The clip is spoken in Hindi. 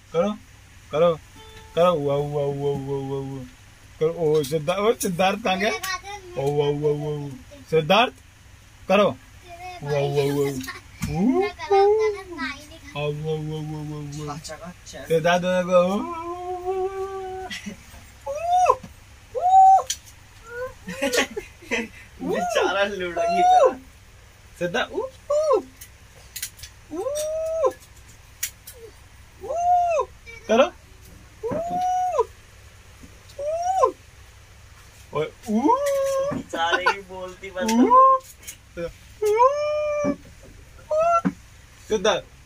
करो करो करो। वाह वाह वाह वाह वाह वाह। करो। ओ सिद्धार्थ, सिद्धार्थ कहाँ गया? ओ वाह वाह वाह। सिद्धार्थ करो। वाह वाह वाह। सिद्धार्थ बेचारा लुढ़की पड़ा। सिद्धार्थ करो। बेचारे की बोलती बंद। सिद्धार्थ